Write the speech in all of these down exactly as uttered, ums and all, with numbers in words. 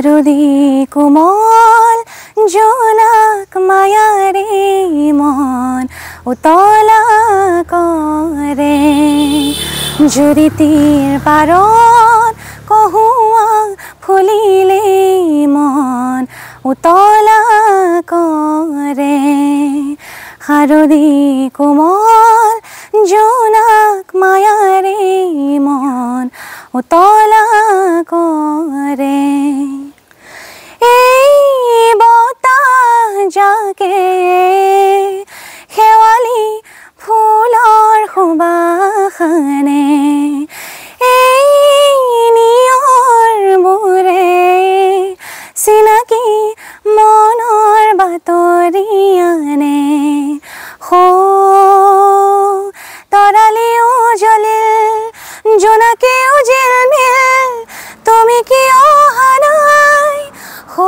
হাৰুদি কোমল জোনাক মায়াৰে মন উতলা কৰে জুৰিটিৰ পাৰত কহুৱা ফুলিলে মন উতলা কৰে হাৰুদি কোমল জোনাক মায়াৰে মন উতলা কৰে এই বতাহ জাকে শেৱালি ফুলৰ সুবাসনে এই নিয়ৰবোৰে চিনাকি মনৰ বাতৰি আনে হো তৰালিও জ্বলিল জোনাকেও জিলমিল তুমি কি অহা নাই হো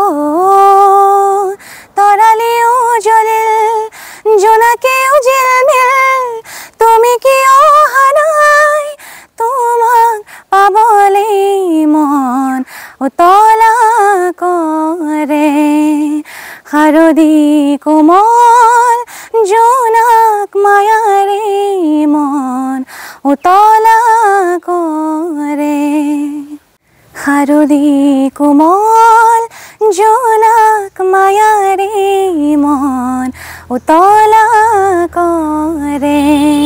তৰালিও জ্বলিল জোনাকেও জিলমিল তুমি কি অহা নাই তোমাক পাবলৈ মন উতলা কৰে হাৰুদি কোমল জোনাক মায়াৰে মন উতলা কৰে হাৰুদি কোমল জোনাক মায়াৰে মন উতলা কৰে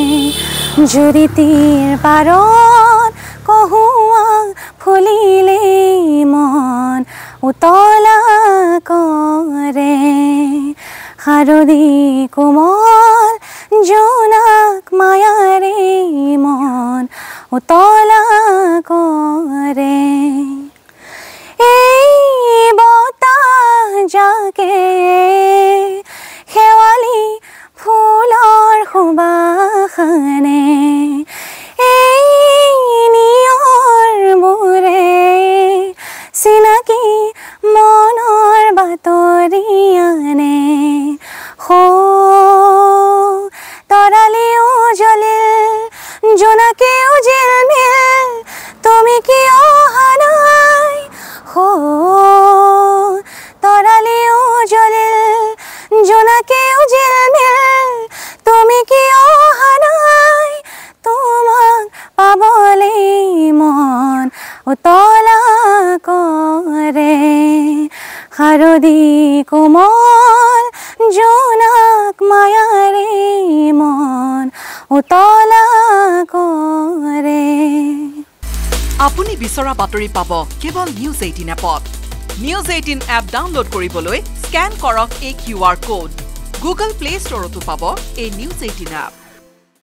জুৰিটিৰ পাৰত কহুৱা ফুলিলে মন উতলা কৰে হাৰুদি কোমল জোনাক মায়াৰে মন উতলা কৰে এই বতাহ জাকে শেৱালি ফুলৰ সুবাসনে এই নিয়ৰবোৰে চিনাকি মনৰ বাতৰি আনে হো তৰালিও জ্বলিল জোনাকেও জিলমিল তুমি কি অহা নাই হো তৰালিও জ্বলিল জোনাকেও জিলমিল তুমি কি অহা নাই তোমাক পাবলৈ মন উতলা কৰে হাৰুদি কোমল জোনাক মায়াৰে মন উতলা কৰে আপুনি বিচৰা বাতৰি পাব কেৱল নিউজ এইটিন এপত নিউজ এইটিন এপ ডাউনলোড কৰিবলৈ স্ক্যান কৰক এই Q R code Google play ষ্টৰতো পাব এই নিউজ এইটিন এপ